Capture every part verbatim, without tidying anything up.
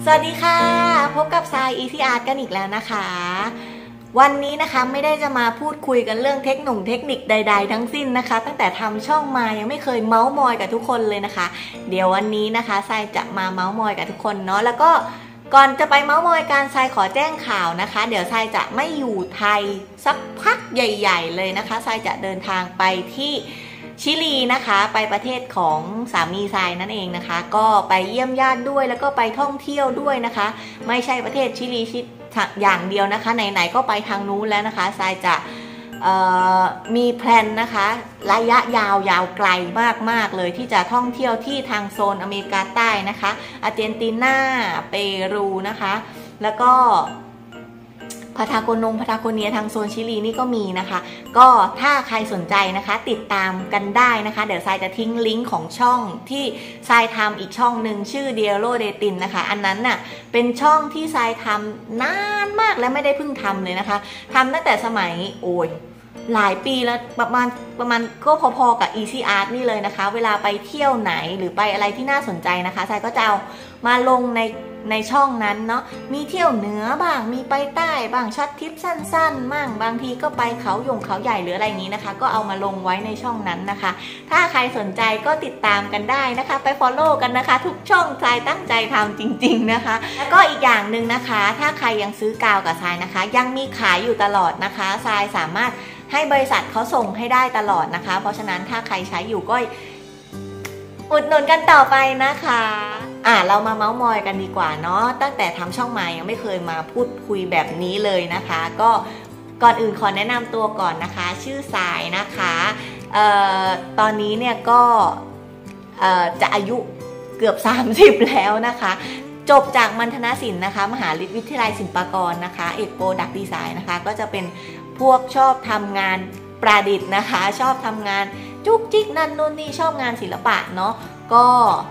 สวัสดีค่ะพบกับทราย Easy Art กันอีกแล้วนะคะวันนี้นะคะไม่ได้จะมาพูดคุยกันเรื่องเทคนิคเทคนิคใดๆทั้งสิ้นนะคะตั้งแต่ทำช่องมายังไม่เคยเมาส์มอยกับทุกคนเลยนะคะเดี๋ยววันนี้นะคะทรายจะมาเมาส์มอยกับทุกคนเนาะแล้วก็ก่อนจะไปเมาส์มอยการทรายขอแจ้งข่าวนะคะเดี๋ยวทรายจะไม่อยู่ไทยสักพักใหญ่ๆเลยนะคะทรายจะเดินทางไปที่ชิลีนะคะไปประเทศของสามีทรายนั่นเองนะคะก็ไปเยี่ยมญาติด้วยแล้วก็ไปท่องเที่ยวด้วยนะคะไม่ใช่ประเทศชิลีอย่างเดียวนะคะไหนๆก็ไปทางนู้นแล้วนะคะทรายจะมีแพลนนะคะระยะยาวยาวไกลมากๆเลยที่จะท่องเที่ยวที่ทางโซนอเมริกาใต้นะคะอาร์เจนตินาเปรูนะคะแล้วก็พาทาโกนงพาทาโกเนียทางโซนชิลีนี่ก็มีนะคะก็ถ้าใครสนใจนะคะติดตามกันได้นะคะเดี๋ยวทรายจะทิ้งลิงก์ของช่องที่ทรายทำอีกช่องหนึ่งชื่อ Diallo Datin นะคะอันนั้นน่ะเป็นช่องที่ทรายทำนานมากและไม่ได้เพิ่งทำเลยนะคะทำตั้งแต่สมัยโอ้ยหลายปีแล้วประมาณประมาณก็พอๆกับ Easy Art นี่เลยนะคะเวลาไปเที่ยวไหนหรือไปอะไรที่น่าสนใจนะคะทรายก็จะเอามาลงในในช่องนั้นเนาะมีเที่ยวเหนือบ้างมีไปใต้บ้างช็อตทริปสั้นๆบ้างบางทีก็ไปเขาหยงเขาใหญ่หรืออะไรอย่างนี้นะคะก็เอามาลงไว้ในช่องนั้นนะคะถ้าใครสนใจก็ติดตามกันได้นะคะไป follow กันนะคะทุกช่องทรายตั้งใจทำจริงๆนะคะแล้วก็อีกอย่างหนึ่งนะคะถ้าใครยังซื้อกาวกับทรายนะคะยังมีขายอยู่ตลอดนะคะทรายสามารถให้บริษัทเขาส่งให้ได้ตลอดนะคะเพราะฉะนั้นถ้าใครใช้อยู่ก็อุดหนุนกันต่อไปนะคะอ่ะเรามาเม้าท์มอยกันดีกว่าเนาะตั้งแต่ทำช่องมายังไม่เคยมาพูดคุยแบบนี้เลยนะคะก็ก่อนอื่นขอแนะนำตัวก่อนนะคะชื่อสายนะคะเอ่อตอนนี้เนี่ยก็เอ่อจะอายุเกือบสามสิบแล้วนะคะจบจากมัณฑนศิลป์นะคะมหาวิทยาลัยศิลปากรนะคะเอกโปรดักต์ดีไซน์นะคะก็จะเป็นพวกชอบทำงานประดิษฐ์นะคะชอบทำงานจุกจิกนั่นนู่นนี่ชอบงานศิลปะเนาะก็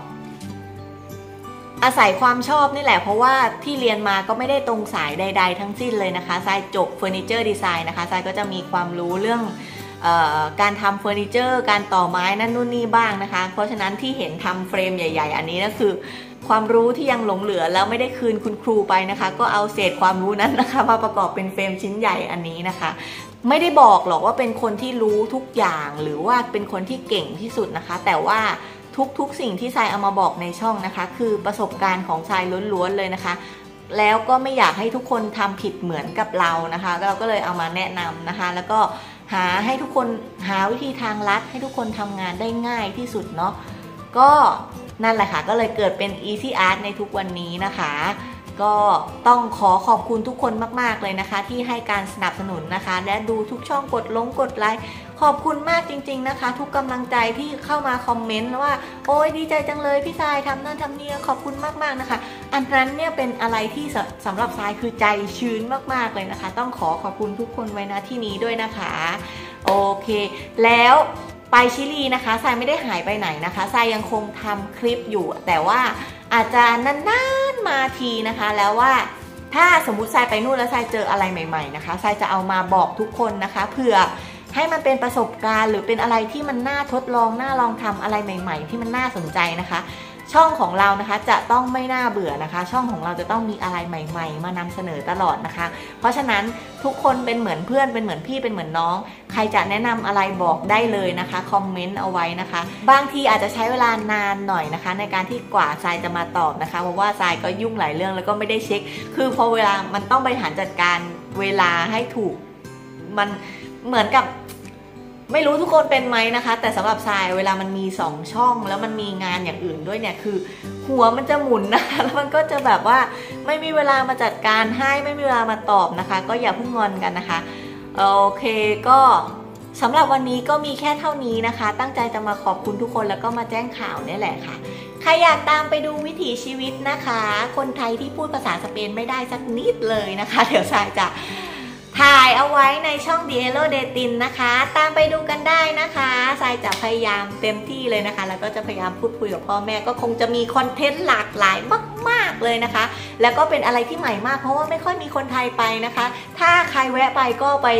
อาศัยความชอบนี่แหละเพราะว่าที่เรียนมาก็ไม่ได้ตรงสายใดๆทั้งสิ้นเลยนะคะทรายจบเฟอร์นิเจอร์ดีไซน์นะคะทรายก็จะมีความรู้เรื่องเอ่อการทำเฟอร์นิเจอร์การต่อไม้นั่นนู่นนี่บ้างนะคะเพราะฉะนั้นที่เห็นทำเฟรมใหญ่ๆอันนี้ก็คือความรู้ที่ยังหลงเหลือแล้วไม่ได้คืนคุณครูไปนะคะก็เอาเศษความรู้นั้นนะคะมาประกอบเป็นเฟรมชิ้นใหญ่อันนี้นะคะไม่ได้บอกหรอกว่าเป็นคนที่รู้ทุกอย่างหรือว่าเป็นคนที่เก่งที่สุดนะคะแต่ว่าทุกๆสิ่งที่ทรายเอามาบอกในช่องนะคะคือประสบการณ์ของทรายล้วนๆเลยนะคะแล้วก็ไม่อยากให้ทุกคนทำผิดเหมือนกับเรานะคะเราก็เลยเอามาแนะนำนะคะแล้วก็หาให้ทุกคนหาวิธีทางลัดให้ทุกคนทำงานได้ง่ายที่สุดเนาะก็นั่นแหละค่ะก็เลยเกิดเป็น Easy Art ในทุกวันนี้นะคะก็ต้องขอขอบคุณทุกคนมากๆเลยนะคะที่ให้การสนับสนุนนะคะและดูทุกช่องกดลงกดไลค์ขอบคุณมากจริงๆนะคะทุกกำลังใจที่เข้ามาคอมเมนต์ว่าโอ้ยดีใจจังเลยพี่ทรายทำนั่นทำนี่ขอบคุณมากๆนะคะอันนั้นเนี่ยเป็นอะไรที่สำหรับทรายคือใจชื้นมากๆเลยนะคะต้องขอขอบคุณทุกคนไว้ณที่นี้ด้วยนะคะโอเคแล้วไปชิลีนะคะทรายไม่ได้หายไปไหนนะคะทรายยังคงทำคลิปอยู่แต่ว่าอาจจะนานๆมาทีนะคะแล้วว่าถ้าสมมุติทรายไปนู่นแล้วทรายเจออะไรใหม่ๆนะคะทรายจะเอามาบอกทุกคนนะคะเผื่อให้มันเป็นประสบการณ์หรือเป็นอะไรที่มันน่าทดลองน่าลองทำอะไรใหม่ๆที่มันน่าสนใจนะคะช่องของเรานะคะจะต้องไม่น่าเบื่อนะคะช่องของเราจะต้องมีอะไรใหม่ๆมานำเสนอตลอดนะคะเพราะฉะนั้นทุกคนเป็นเหมือนเพื่อนเป็นเหมือนพี่เป็นเหมือนน้องใครจะแนะนำอะไรบอกได้เลยนะคะคอมเมนต์เอาไว้นะคะบางทีอาจจะใช้เวลานานหน่อยนะคะในการที่กว่าทรายจะมาตอบนะคะเพราะว่าทรายก็ยุ่งหลายเรื่องแล้วก็ไม่ได้เช็คคือพอเวลามันต้องบริหารจัดการเวลาให้ถูกมันเหมือนกับไม่รู้ทุกคนเป็นไหมนะคะแต่สำหรับทรายเวลามันมีสองช่องแล้วมันมีงานอย่างอื่นด้วยเนี่ยคือหัวมันจะหมุนนะคะแล้วมันก็จะแบบว่าไม่มีเวลามาจัดการให้ไม่มีเวลามาตอบนะคะก็อย่าเพิ่งงอนกันนะคะโอเคก็สำหรับวันนี้ก็มีแค่เท่านี้นะคะตั้งใจจะมาขอบคุณทุกคนแล้วก็มาแจ้งข่าวนี่แหละค่ะใครอยากตามไปดูวิถีชีวิตนะคะคนไทยที่พูดภาษาสเปนไม่ได้สักนิดเลยนะคะเดี๋ยวทรายจะถ่ายเอาไว้ในช่อง Diallo Datin นะคะตามไปดูกันได้นะคะทรายจะพยายามเต็มที่เลยนะคะแล้วก็จะพยายามพูดคุยกับพ่อแม่ก็คงจะมีคอนเทนต์หลากหลายมากๆเลยนะคะแล้วก็เป็นอะไรที่ใหม่มากเพราะว่าไม่ค่อยมีคนไทยไปนะคะถ้าใครแวะไปก็ไปเที่ยว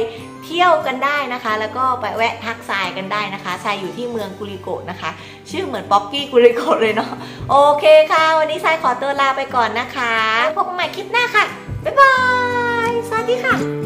ที่ยวกันได้นะคะ แล้วก็ไปแวะทักทรายกันได้นะคะทรายอยู่ที่เมืองกุริโกะนะคะชื่อเหมือนป๊อกกี้กุริโกะเลยเนาะโอเคค่ะวันนี้ทรายขอตัวลาไปก่อนนะคะพบกันใหม่คลิปหน้าค่ะบ๊ายบายสวัสดีค่ะ